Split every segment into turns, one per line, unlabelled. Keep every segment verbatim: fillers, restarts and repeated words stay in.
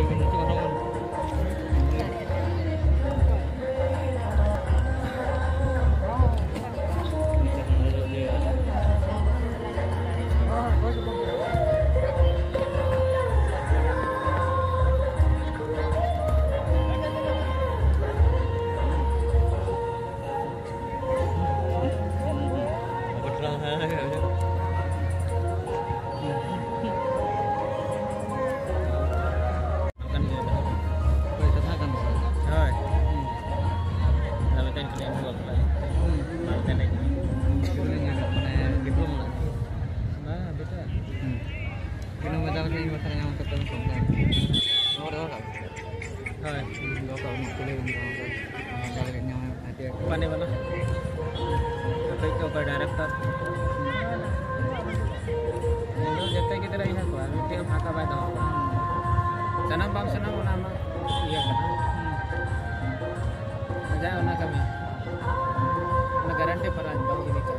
Pani mana? Tapi kau pada director. Ini jatuh kita lagi nak buat. Mesti kita makan baik tau. Sana bang sana mana nama? Iya kan? Aja mana kami? Mana garanti peran bang ini kan?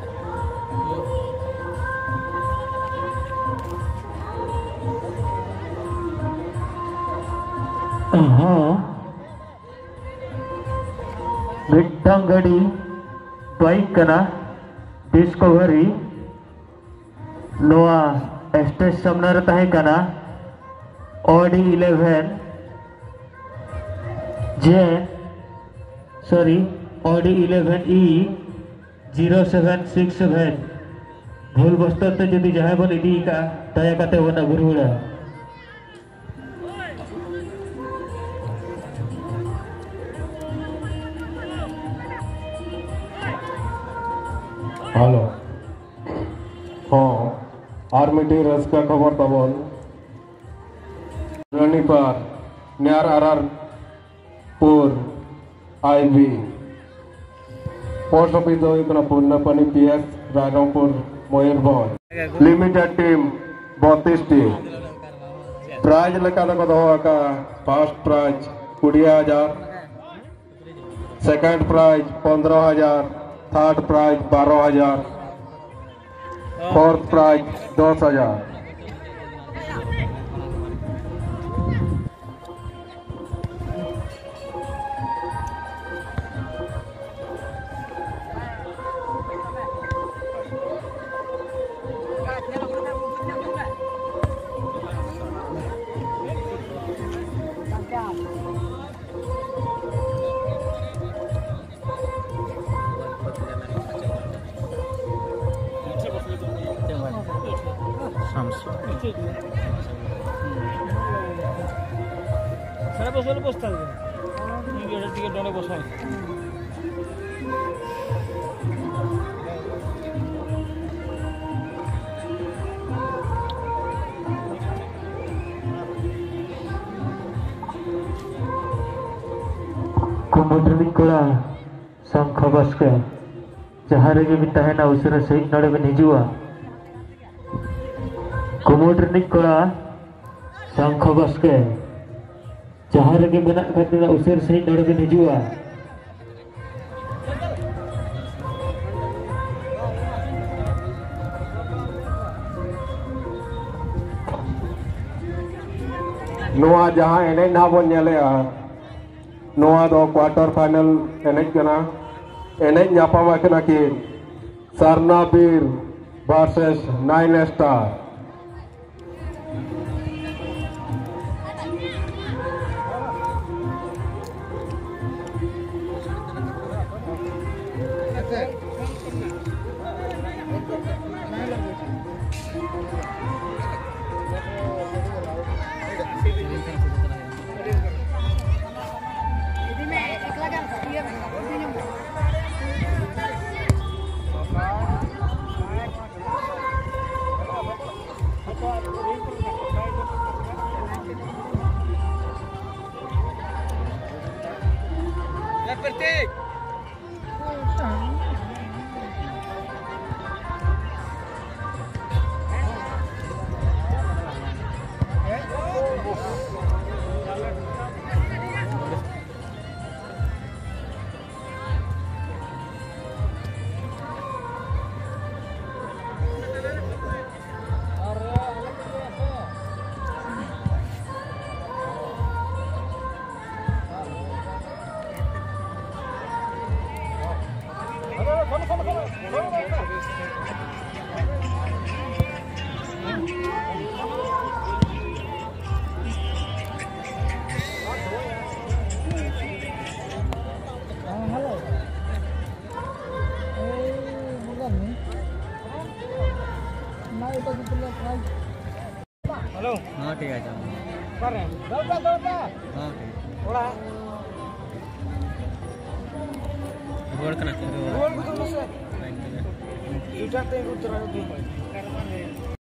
मिट्टंग गड़ी bike कना discovery नोआ stage सामने तहे कना Audi eleven जे sorry Audi eleven E zero seven six seven भूल बस्तर जुदी जहाँ बन इदी का दया कते वन गुरुड़ा
हेलो हाँ आर्मी रस का खबर तबन रानीपार न्यार आर पुर आईबी पोस्ट ऑफिस पूर्णपनी PS Rairangpur Mayurbhanj limited team बत्तीस टीम प्राइज लेका का फर्स्ट प्राइज बीस हजार सेकंड प्राइज पंद्रह हजार थर्ड प्राइज बारह हजार फोर्थ प्राइज दस हजार
Sana bosol postal deh. Ini ada tiga dolar bosol.
Kemudian kala sang khabas ke jahar ke bitahena usara sahih nade ben hijua kemudian kala sang khabas ke jahar ke menak katena usara sahih nade ben hijua
नोआ जहाँ एने ना बन नेले नोआ दो quarter final एनेज कना एनेज ᱧᱟᱯᱟᱢ ᱟᱠᱟᱱᱟ ᱠᱤᱱ Sarna Bir versus nine star
hello
हाँ ठीक है चलो
कर रहे हैं दौड़ा दौड़ा
हाँ ठीक
थोड़ा
रोड कना
रोल को तो से
थैंक यू
इटा ते उतर